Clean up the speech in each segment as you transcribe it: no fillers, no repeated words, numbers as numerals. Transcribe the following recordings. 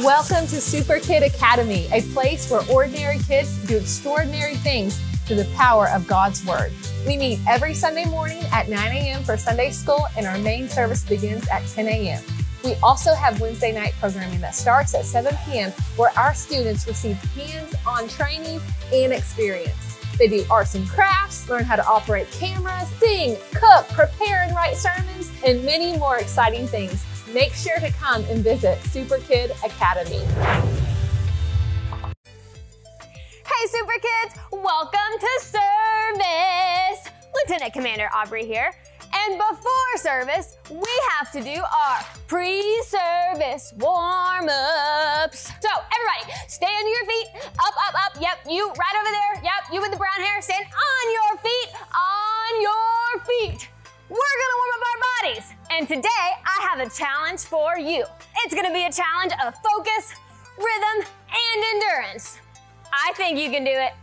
Welcome to Superkid Academy, a place where ordinary kids do extraordinary things through the power of God's Word. We meet every Sunday morning at 9 a.m. for Sunday school, and our main service begins at 10 a.m. We also have Wednesday night programming that starts at 7 p.m. where our students receive hands-on training and experience. They do arts and crafts, learn how to operate cameras, sing, cook, prepare and write sermons, and many more exciting things. Make sure to come and visit Superkid Academy. Hey Superkids, welcome to service. Lieutenant Commander Aubrey here. And before service, we have to do our pre-service warm-ups. So everybody, stand to your feet, up, up, up. Yep, you right over there. Yep, you with the brown hair, stand on your feet, on your feet. We're gonna warm up our bodies. And today, I have a challenge for you. It's gonna be a challenge of focus, rhythm, and endurance. I think you can do it.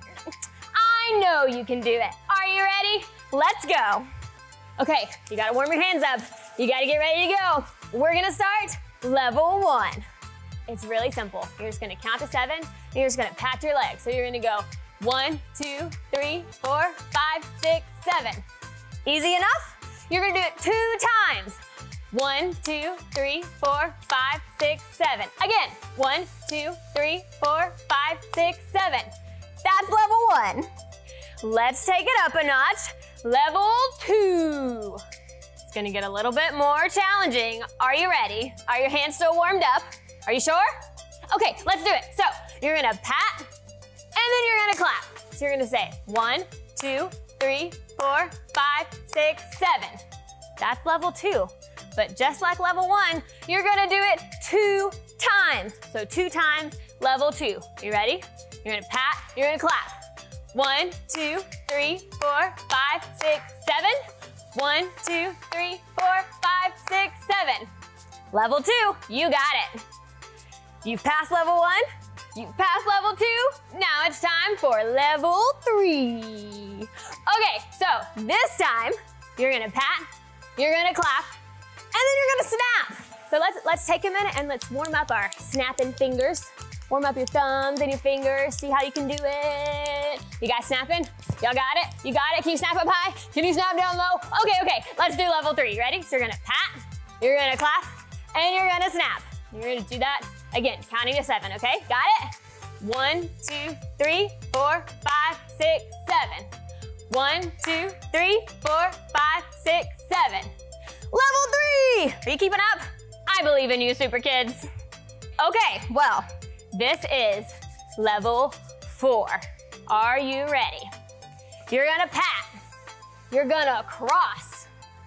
I know you can do it. Are you ready? Let's go. Okay, you gotta warm your hands up. You gotta get ready to go. We're gonna start level 1. It's really simple. You're just gonna count to 7, and you're just gonna pat your legs. So you're gonna go 1, 2, 3, 4, 5, 6, 7. Easy enough? You're gonna do it 2 times. 1, 2, 3, 4, 5, 6, 7. Again, 1, 2, 3, 4, 5, 6, 7. That's level 1. Let's take it up a notch. Level 2. It's gonna get a little bit more challenging. Are you ready? Are your hands still warmed up? Are you sure? Okay, let's do it. So you're gonna pat, and then you're gonna clap. So you're gonna say 1, 2, 3, 4, 5, 6, 7. That's level 2. But just like level 1, you're gonna do it 2 times. So 2 times level 2. You ready? You're gonna pat, you're gonna clap. 1, 2, 3, 4, 5, 6, 7. 1, 2, 3, 4, 5, 6, 7. Level 2, you got it. You've passed level 1, you've passed level 2. Now it's time for level 3. Okay, so this time you're gonna pat, you're gonna clap, and then you're gonna snap. So let's take a minute and let's warm up our snapping fingers. Warm up your thumbs and your fingers. See how you can do it. You guys snapping? Y'all got it? You got it? Can you snap up high? Can you snap down low? Okay. Let's do level 3. Ready? So you're gonna pat, you're gonna clap, and you're gonna snap. You're gonna do that again, counting to 7, okay? Got it? 1, 2, 3, 4, 5, 6, 7. 1, 2, 3, 4, 5, 6, 7. Level 3! Are you keeping up? I believe in you, Superkids. Okay, well, this is level 4. Are you ready? You're gonna pat. You're gonna cross.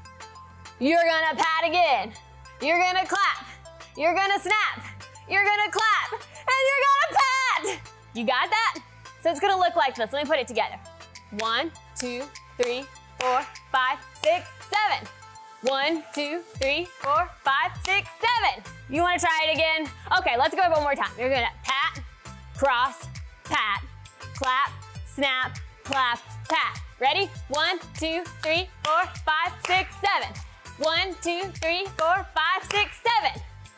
You're gonna pat again. You're gonna clap. You're gonna snap. You're gonna clap. And you're gonna pat! You got that? So it's gonna look like this. Let me put it together. 1, 2, 3, 4, 5, 6, 7. 1, 2, 3, 4, 5, 6, 7. You wanna try it again? Okay, let's go one more time. You're gonna pat, cross, pat, clap, snap, clap, pat. Ready? 1, 2, 3, 4, 5, 6, 7. 1, 2, 3, 4, 5, 6, 7.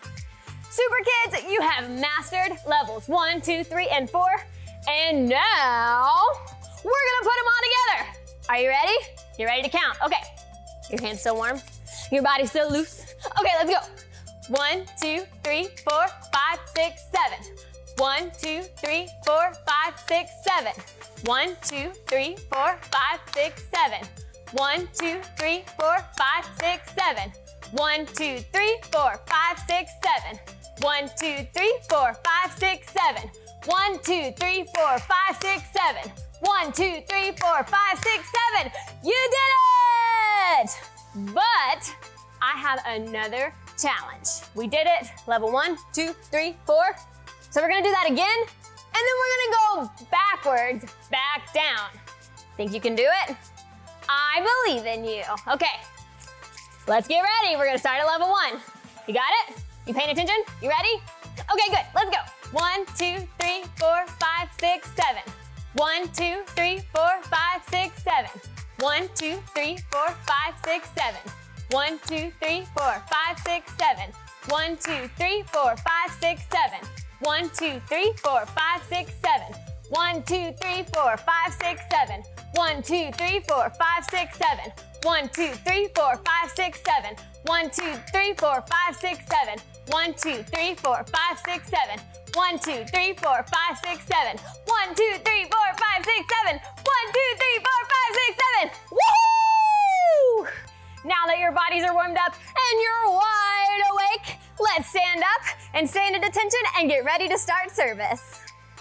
Superkids, you have mastered levels 1, 2, 3, and 4. And now, we're gonna put them all together. Are you ready? You're ready to count. Okay. Your hands still warm? Your body's still loose? Okay, let's go. 1, 2, 3, 4, 5, 6, 7. 1, 2, 3, 4, 5, 6, 7. 1, 2, 3, 4, 5, 6, 7. 1, 2, 3, 4, 5, 6, 7. 1, 2, 3, 4, 5, 6, 7. 1, 2, 3, 4, 5, 6, 7. 1, 2, 3, 4, 5, 6, 7. 1, 2, 3, 4, 5, 6, 7. You did it! But I have another challenge. We did it, level 1, 2, 3, 4. So we're gonna do that again, and then we're gonna go backwards, back down. Think you can do it? I believe in you. Okay, let's get ready. We're gonna start at level 1. You got it? You paying attention? You ready? Okay, good, let's go. 1, 2, 3, 4, 5, 6, 7. 1, 2, 3, 4, 5, 6, 7. 1, 2, 3, 4, 5, 6, 7. 1, 2, 3, 4, 5, 6, 7. 1, 2, 3, 4, 5, 6, 7. 1, 2, 3, 4, 5, 6, 7. 1, 2, 3, 4, 5, 6, 7. 1, 2, 3, 4, 5, 6, 7. 1, 2, 3, 4, 5, 6, 7. 1, 2, 3, 4, 5, 6, 7. 1, 2, 3, 4, 5, 6, 7. 1, 2, 3, 4, 5, 6, 7. 1, 2, 3, 4, 5, 6, 7. 1, 2, 3, 4, 5, 6, 7. Woohoo! Now that your bodies are warmed up and you're wide awake, let's stand up and stand at attention and get ready to start service.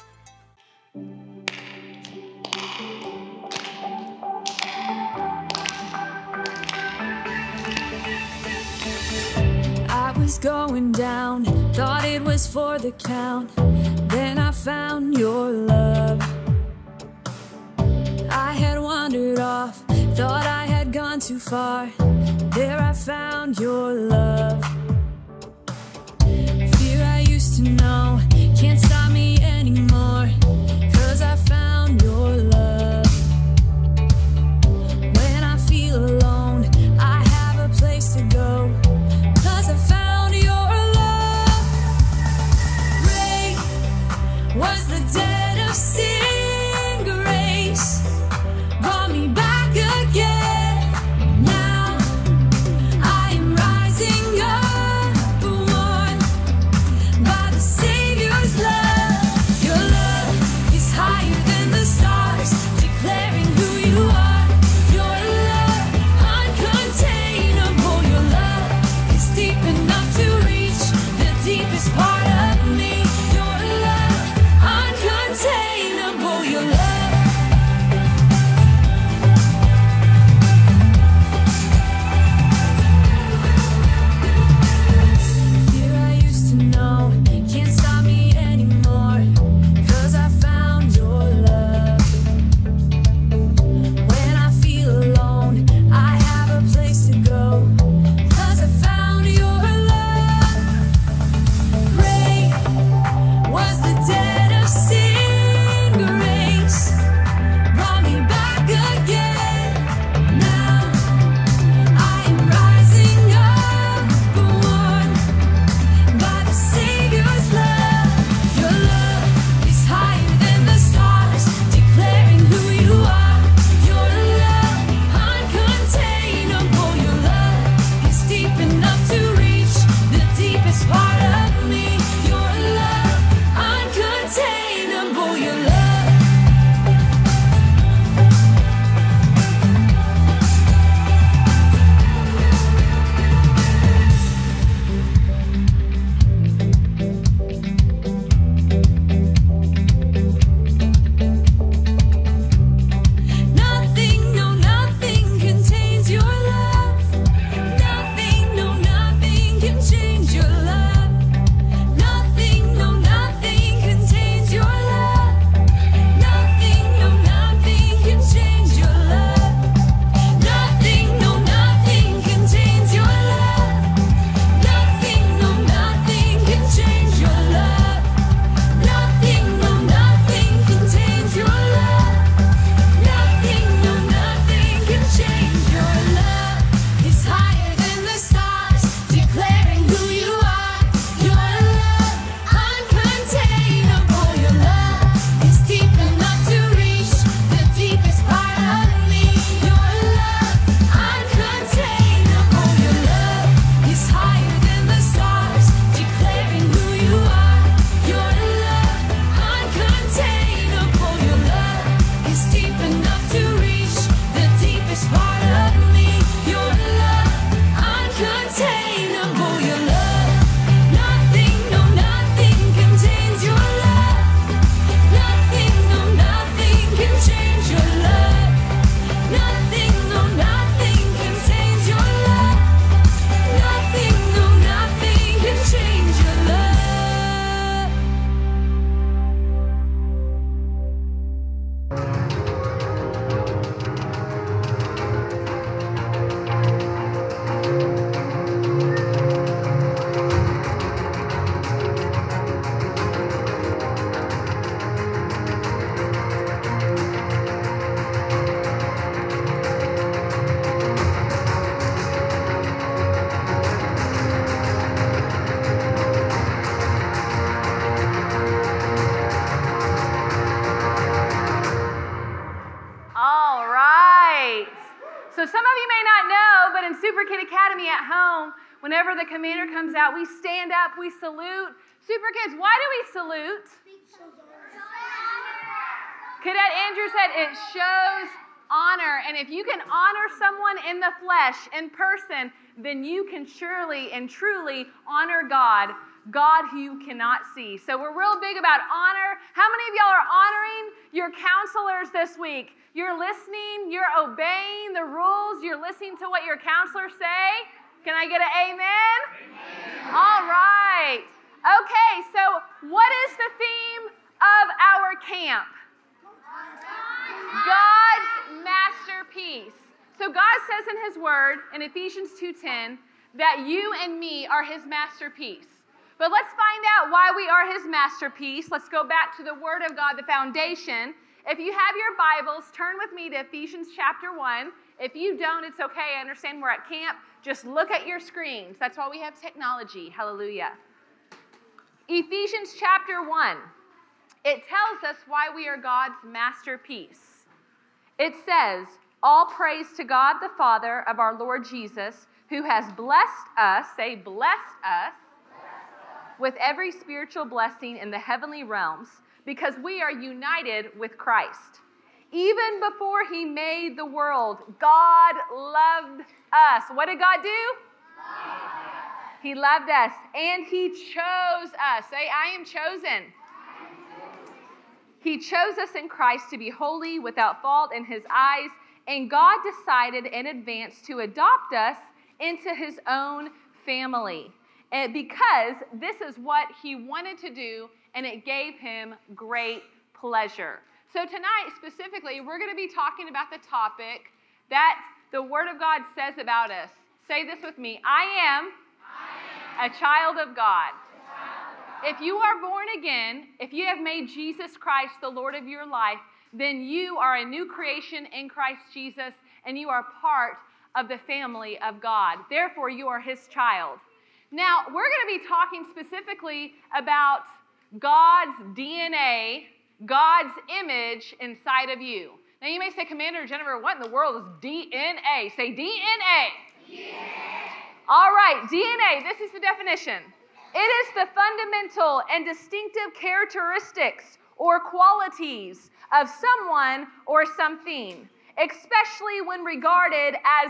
I was going down, thought it was for the count. Then I found your love. I had wandered off, thought I had gone too far. There I found your love. Fear I used to know can't stop me anymore, 'cause I found your love. When I feel alone, I have a place to go, 'cause I found your love. Great was the debt of sin, grace brought me back again. Now I am rising up, born by the Savior's love. Super Kid Academy at home, whenever the commander comes out, we stand up, we salute. Super Kids, why do we salute? Cadet Andrew said it shows honor. And if you can honor someone in the flesh, in person, then you can surely and truly honor God, God who you cannot see. So we're real big about honor. How many of y'all are honoring your counselors this week? You're listening, you're obeying the rules, you're listening to what your counselors say. Can I get an amen? Amen. All right. Okay, so what is the theme of our camp? God's masterpiece. So God says in his word, in Ephesians 2:10, that you and me are his masterpiece. But let's find out why we are his masterpiece. Let's go back to the word of God, the foundation. If you have your Bibles, turn with me to Ephesians chapter 1. If you don't, it's okay. I understand we're at camp. Just look at your screens. That's why we have technology. Hallelujah. Ephesians chapter 1. It tells us why we are God's masterpiece. It says, all praise to God the Father of our Lord Jesus, who has blessed us, say blessed us, with every spiritual blessing in the heavenly realms, because we are united with Christ. Even before he made the world, God loved us. What did God do? He loved us, and he chose us. Say, I am chosen. He chose us in Christ to be holy, without fault in his eyes, and God decided in advance to adopt us into his own family. And because this is what he wanted to do, and it gave him great pleasure. So tonight, specifically, we're going to be talking about the topic that the Word of God says about us. Say this with me. I am a child of God. If you are born again, if you have made Jesus Christ the Lord of your life, then you are a new creation in Christ Jesus, and you are part of the family of God. Therefore, you are his child. Now, we're going to be talking specifically about God's DNA, God's image inside of you. Now, you may say, Commander Jennifer, what in the world is DNA? Say DNA. DNA. All right, DNA, this is the definition. It is the fundamental and distinctive characteristics or qualities of someone or something, especially when regarded as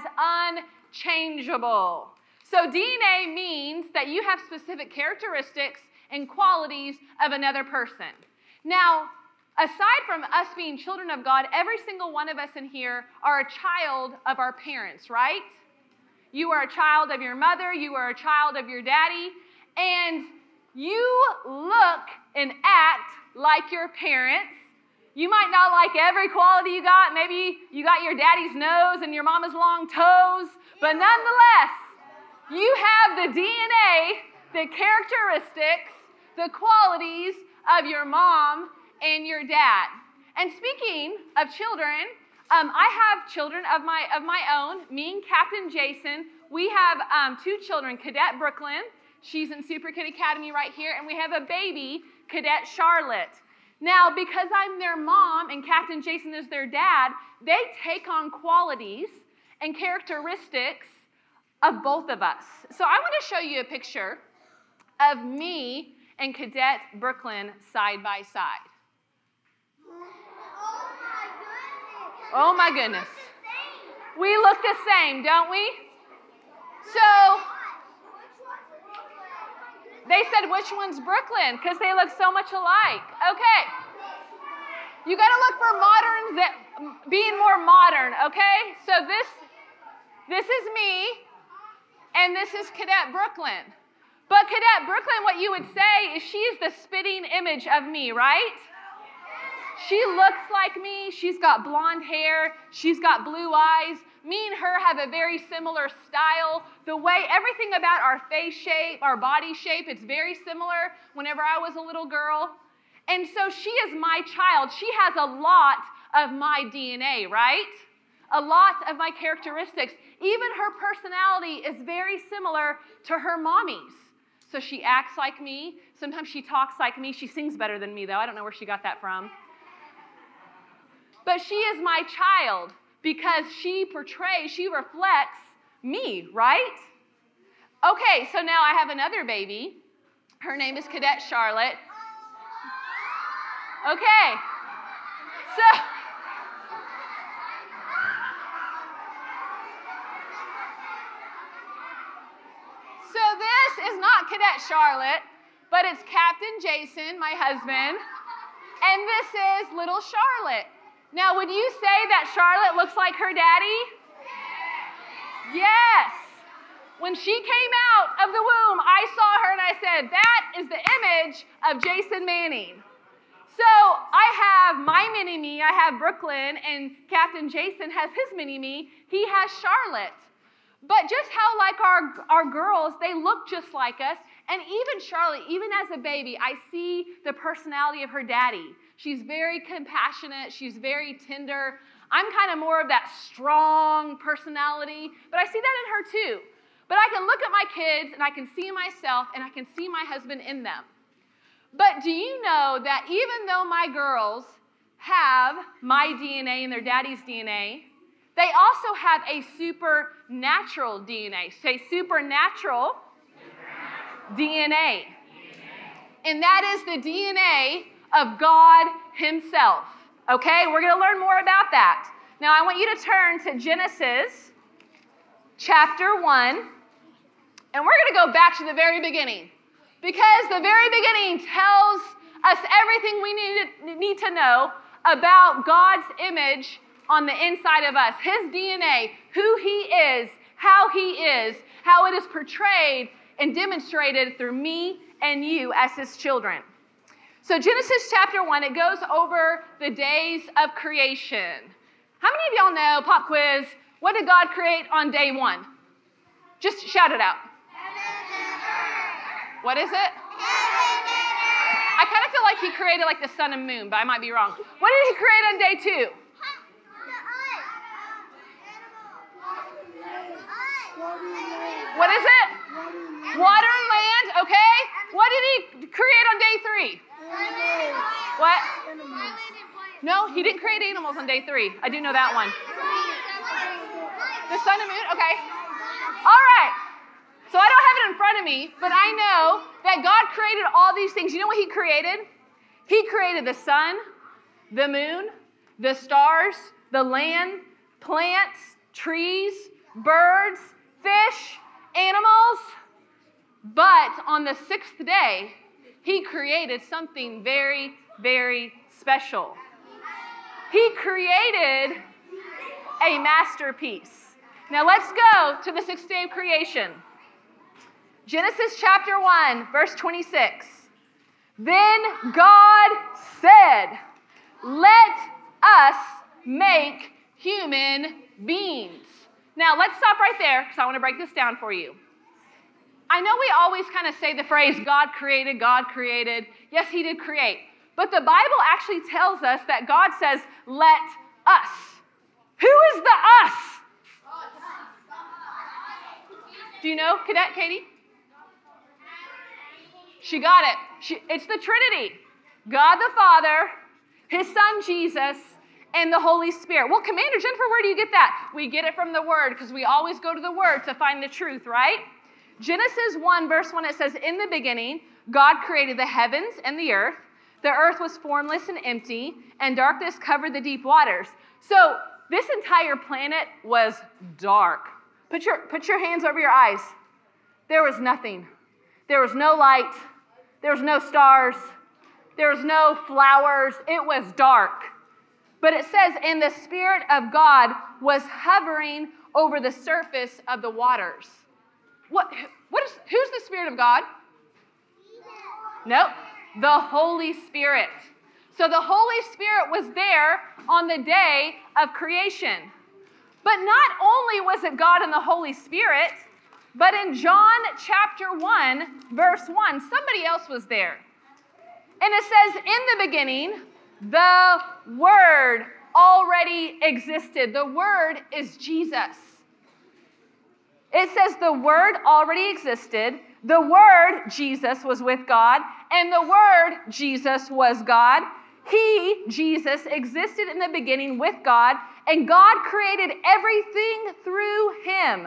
unchangeable. So DNA means that you have specific characteristics and qualities of another person. Now, aside from us being children of God, every single one of us in here are a child of our parents, right? You are a child of your mother, you are a child of your daddy, and you look and act like your parents. You might not like every quality you got. Maybe you got your daddy's nose and your mama's long toes, but nonetheless, you have the DNA, the characteristics, the qualities of your mom and your dad. And speaking of children, I have children of my own. Me and Captain Jason, we have 2 children, Cadet Brooklyn. She's in Super Kid Academy right here, and we have a baby, Cadet Charlotte. Now, because I'm their mom and Captain Jason is their dad, they take on qualities and characteristics of both of us. So I want to show you a picture of me and Cadet Brooklyn side by side. Oh my goodness. We look the same, don't we? So they said, which one's Brooklyn? Because they look so much alike. Okay. You got to look for moderns, being more modern, okay? So this is me, and this is Cadet Brooklyn. But Cadet Brooklyn, what you would say is she is the spitting image of me, right? She looks like me. She's got blonde hair. She's got blue eyes. Me and her have a very similar style. The way, everything about our face shape, our body shape, it's very similar whenever I was a little girl. And so she is my child. She has a lot of my DNA, right? A lot of my characteristics. Even her personality is very similar to her mommy's. So she acts like me. Sometimes she talks like me. She sings better than me, though. I don't know where she got that from. But she is my child because she reflects me, right? Okay, so now I have another baby. Her name is Cadet Charlotte. Okay, so this is not Cadet Charlotte, but it's Captain Jason, my husband, and this is little Charlotte. Now, would you say that Charlotte looks like her daddy? Yes. When she came out of the womb, I saw her and I said, that is the image of Jason Manning. So I have my mini-me, I have Brooklyn, and Captain Jason has his mini-me. He has Charlotte. But just how like our girls, they look just like us. And even Charlotte, even as a baby, I see the personality of her daddy. She's very compassionate. She's very tender. I'm kind of more of that strong personality, but I see that in her too. But I can look at my kids and I can see myself and I can see my husband in them. But do you know that even though my girls have my DNA and their daddy's DNA, they also have a supernatural DNA. Say supernatural DNA. And that is the DNA of God himself. Okay, we're going to learn more about that. Now I want you to turn to Genesis chapter 1, and we're going to go back to the very beginning, because the very beginning tells us everything we need to know about God's image on the inside of us, his DNA, who he is, how it is portrayed and demonstrated through me and you as his children. So Genesis chapter 1, it goes over the days of creation. How many of y'all know, pop quiz, what did God create on day 1? Just shout it out. What is it? I kind of feel like he created like the sun and moon, but I might be wrong. What did he create on day 2? What is it? Water and land, okay. What did he create on day 3? What? No, he didn't create animals on day 3. I do know that one. The sun and moon, okay. All right. So I don't have it in front of me, but I know that God created all these things. You know what he created? He created the sun, the moon, the stars, the land, plants, trees, birds, fish, animals. But on the 6th day, he created something very, very special. He created a masterpiece. Now let's go to the 6th day of creation. Genesis chapter 1, verse 26. Then God said, let us make human beings. Now let's stop right there because I want to break this down for you. I know we always kind of say the phrase, God created, God created. Yes, he did create. But the Bible actually tells us that God says, let us. Who is the us? Do you know, Cadet Katie? She got it. It's the Trinity. God the Father, his Son Jesus, and the Holy Spirit. Well, Commander Jennifer, where do you get that? We get it from the Word because we always go to the Word to find the truth, right? Genesis 1, verse 1, it says, in the beginning, God created the heavens and the earth. The earth was formless and empty, and darkness covered the deep waters. So this entire planet was dark. Put your hands over your eyes. There was nothing. There was no light. There was no stars. There was no flowers. It was dark. But it says, and the Spirit of God was hovering over the surface of the waters. Who's the Spirit of God? Nope. The Holy Spirit. So the Holy Spirit was there on the day of creation. But not only was it God and the Holy Spirit, but in John chapter 1, verse 1, somebody else was there. And it says, in the beginning, the Word already existed. The Word is Jesus. It says the Word already existed. The Word, Jesus, was with God. And the Word, Jesus, was God. He, Jesus, existed in the beginning with God. And God created everything through him.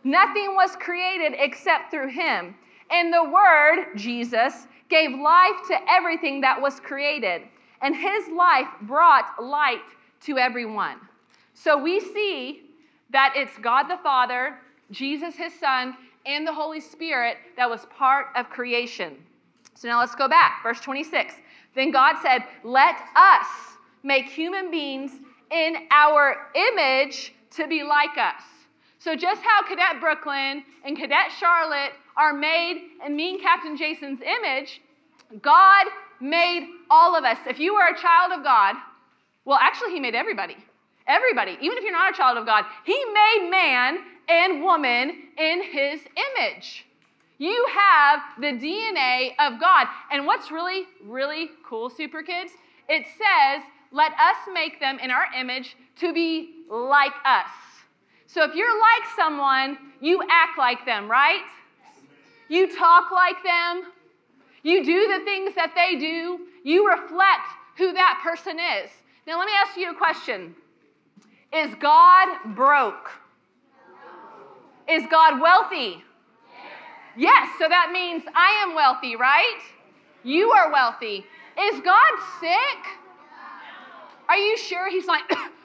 Nothing was created except through him. And the Word, Jesus, gave life to everything that was created. And his life brought light to everyone. So we see that it's God the Father, Jesus his Son, and the Holy Spirit that was part of creation. So now let's go back. Verse 26. Then God said, let us make human beings in our image to be like us. So just how Cadet Brooklyn and Cadet Charlotte are made in me and Captain Jason's image, God made all of us. If you are a child of God, well, actually, he made everybody. Everybody. Even if you're not a child of God, he made man and woman in his image. You have the DNA of God. And what's really, really cool, Super Kids, it says, let us make them in our image to be like us. So if you're like someone, you act like them, right? You talk like them. You do the things that they do. You reflect who that person is. Now let me ask you a question. Is God broke? Is God wealthy? Yes, so that means I am wealthy, right? You are wealthy. Is God sick? Are you sure he's like,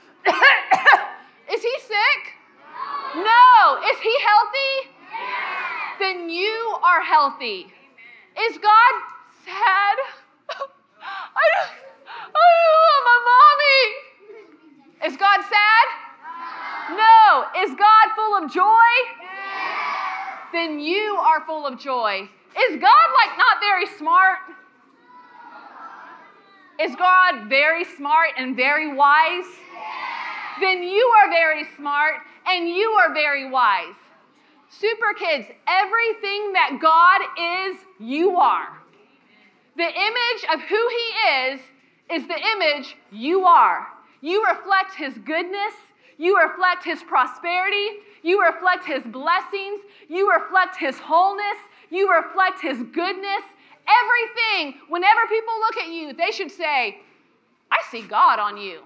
is he sick? No. Is he healthy? Then you are healthy. Is God sad? I don't love my mommy. Is God sad? No. Is God full of joy? Then you are full of joy. Is God like not very smart? Is God very smart and very wise? Then you are very smart and you are very wise. Super Kids, everything that God is, you are. The image of who he is the image you are. You reflect his goodness. You reflect his prosperity. You reflect his blessings. You reflect his wholeness. You reflect his goodness. Everything, whenever people look at you, they should say, I see God on you.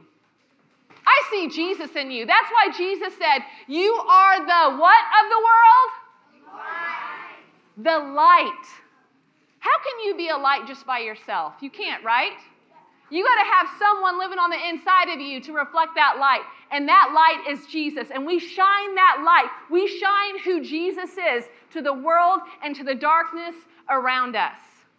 I see Jesus in you. That's why Jesus said, you are the what of the world? Light. The light. How can you be a light just by yourself? You can't, right? You got to have someone living on the inside of you to reflect that light. And that light is Jesus. And we shine that light. We shine who Jesus is to the world and to the darkness around us.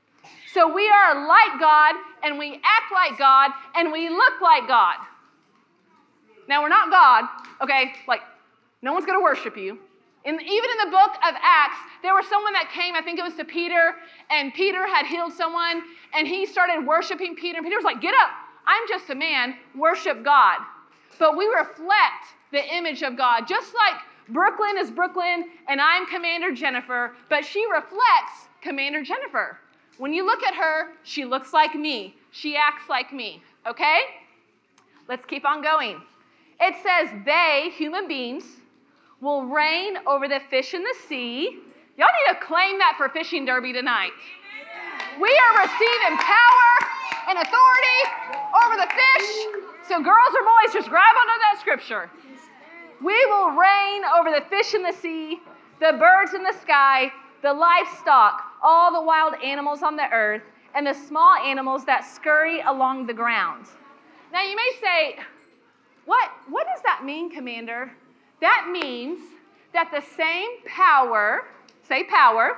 So we are like God, and we act like God, and we look like God. Now, we're not God, okay? Like, no one's going to worship you. Even in the book of Acts, there was someone that came, I think it was to Peter, and Peter had healed someone, and he started worshiping Peter. And Peter was like, get up. I'm just a man. Worship God. But we reflect the image of God. Just like Brooklyn is Brooklyn, and I'm Commander Jennifer, but she reflects Commander Jennifer. When you look at her, she looks like me. She acts like me, okay? Let's keep on going. It says they, human beings, will reign over the fish in the sea. Y'all need to claim that for Fishing Derby tonight. We are receiving power and authority over the fish. So girls or boys, just grab onto that scripture. We will reign over the fish in the sea, the birds in the sky, the livestock, all the wild animals on the earth, and the small animals that scurry along the ground. Now you may say, what does that mean, Commander? That means that the same power, say power,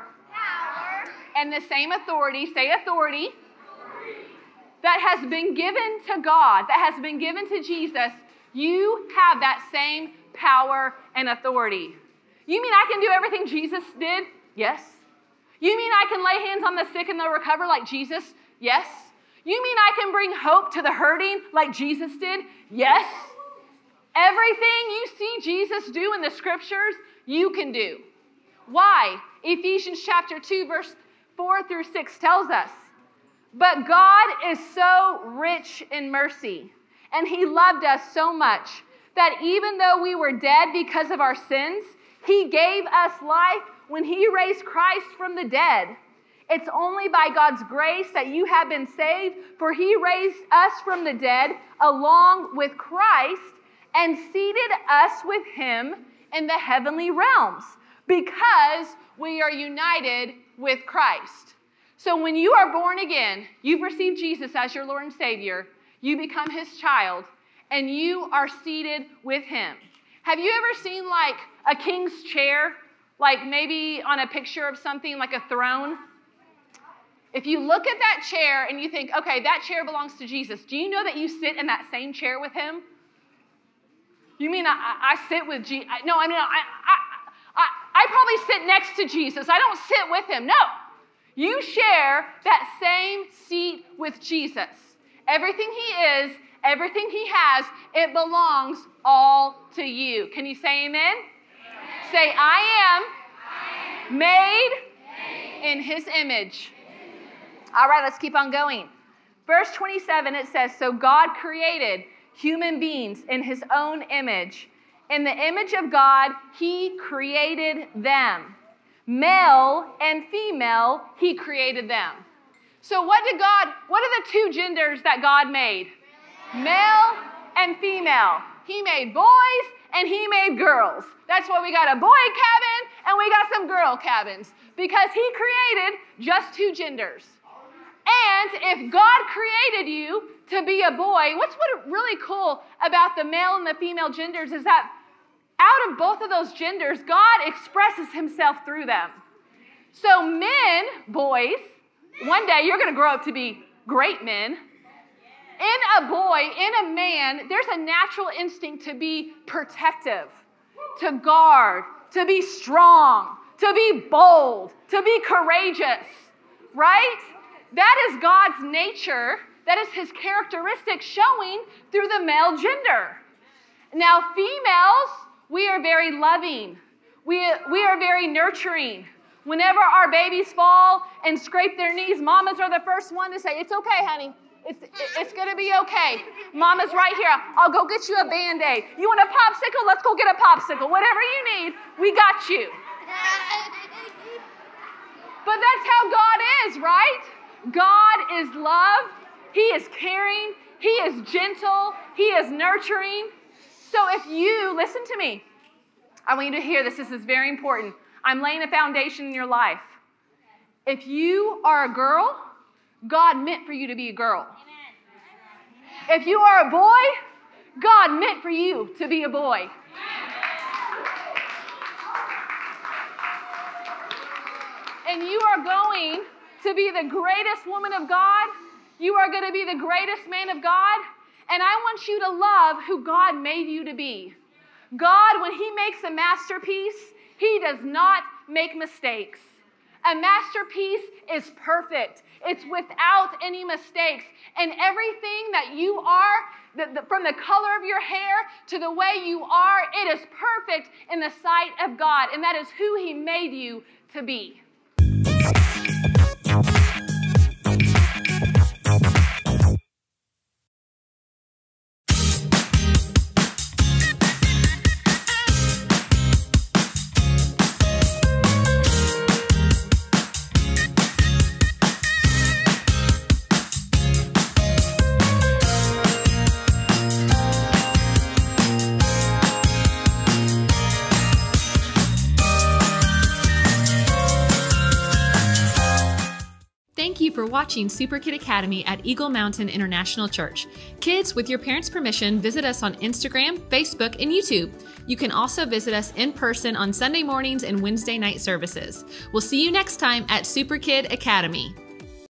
and the same authority, say authority, that has been given to God, that has been given to Jesus, you have that same power and authority. You mean I can do everything Jesus did? Yes. You mean I can lay hands on the sick and they'll recover like Jesus? Yes. You mean I can bring hope to the hurting like Jesus did? Yes. Everything you see Jesus do in the scriptures, you can do. Why? Ephesians chapter 2, verse 4 through 6 tells us, but God is so rich in mercy, and he loved us so much that even though we were dead because of our sins, he gave us life when he raised Christ from the dead. It's only by God's grace that you have been saved, for he raised us from the dead along with Christ and seated us with him in the heavenly realms, because we are united with Christ. So when you are born again, you've received Jesus as your Lord and Savior, you become his child, and you are seated with him. Have you ever seen like a king's chair, like maybe on a picture of something like a throne? If you look at that chair and you think, okay, that chair belongs to Jesus, do you know that you sit in that same chair with him? You mean I sit with Jesus? No, I mean, I probably sit next to Jesus. I don't sit with him. No. You share that same seat with Jesus. Everything he is, everything he has, it belongs all to you. Can you say amen? Amen. Say, I am made in his image. All right, let's keep on going. Verse 27, it says, so God created human beings in his own image. In the image of God, he created them. Male and female, he created them. So what are the two genders that God made? Male and female. He made boys and he made girls. That's why we got a boy cabin and we got some girl cabins, because he created just two genders. And if God created you to be a boy, what's really cool about the male and the female genders is that out of both of those genders, God expresses himself through them. So men, boys, one day you're going to grow up to be great men. In a boy, in a man, there's a natural instinct to be protective, to guard, to be strong, to be bold, to be courageous, right? That is God's nature. That is his characteristic showing through the male gender. Now, females, we are very loving. We are very nurturing. Whenever our babies fall and scrape their knees, mamas are the first one to say, it's okay, honey. It's going to be okay. Mama's right here. I'll go get you a Band-Aid. You want a popsicle? Let's go get a popsicle. Whatever you need, we got you. But that's how God is, right? God is love. He is caring. He is gentle. He is nurturing. So if you, listen to me. I want you to hear this. This is very important. I'm laying a foundation in your life. If you are a girl, God meant for you to be a girl. Amen. If you are a boy, God meant for you to be a boy. And you are going to be the greatest woman of God. You are going to be the greatest man of God. And I want you to love who God made you to be. God, when he makes a masterpiece, he does not make mistakes. A masterpiece is perfect. It's without any mistakes. And everything that you are, from the color of your hair to the way you are, it is perfect in the sight of God. And that is who he made you to be. Thank you for watching Superkid Academy at Eagle Mountain International Church. Kids, with your parents' permission, visit us on Instagram, Facebook, and YouTube. You can also visit us in person on Sunday mornings and Wednesday night services. We'll see you next time at Superkid Academy.